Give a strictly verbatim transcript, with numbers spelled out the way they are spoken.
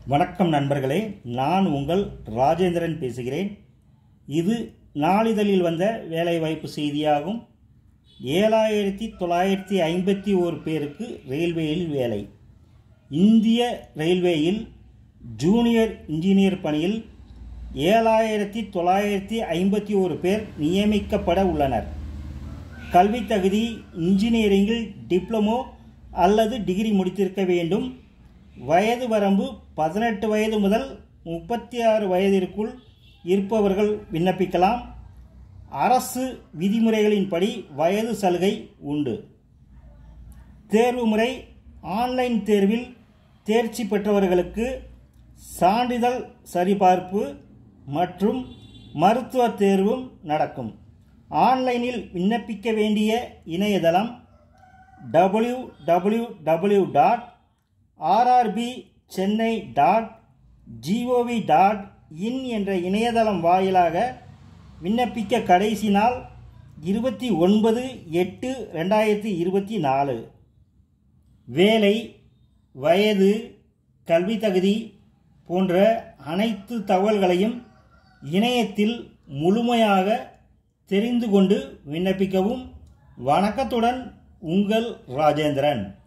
வணக்கம் நண்பர்களே, நான் உங்கள் ராஜேந்திரன் பேசுகிறேன். இது நாளிதழில் வந்த வேலைவாய்ப்பு செய்தியாகும். ஏழாயிரத்தி தொள்ளாயிரத்தி ஐம்பத்தி ஓரு பேருக்கு ரயில்வேயில் வேலை. இந்திய ரயில்வேயில் ஜூனியர் இன்ஜினியர் பணியில் ஏழாயிரத்தி தொள்ளாயிரத்தி ஐம்பத்தி ஓரு பேர் நியமிக்கப்பட உள்ளனர். கல்வி தகுதி இன்ஜினியரிங்கில் டிப்ளமோ அல்லது டிகிரி முடித்திருக்க வேண்டும். வயது வரம்பு பதினெட்டு வயது முதல் முப்பத்தி ஆறு வயதிற்குள் இருப்பவர்கள் விண்ணப்பிக்கலாம். அரசு விதிமுறைகளின்படி வயது சலுகை உண்டு. தேர்வு முறை: ஆன்லைன் தேர்வில் தேர்ச்சி பெற்றவர்களுக்கு சான்றிதழ் சரிபார்ப்பு மற்றும் மருத்துவ தேர்வும் நடக்கும். ஆன்லைனில் விண்ணப்பிக்க வேண்டிய இணையதளம் W W W dot RRB Chennai dot GOV dot in என்ற இணையதளம் வாயிலாக விண்ணப்பிக்க கடைசி நாள் இருபத்தி ஒன்பது எட்டு ரெண்டாயிரத்தி இருபத்தி நாலு. வேலை, வயது, கல்வி தகுதி போன்ற அனைத்து தகவல்களையும் இணையத்தில் முழுமையாக தெரிந்து கொண்டு விண்ணப்பிக்கவும். வணக்கத்துடன் உங்கள் ராஜேந்திரன்.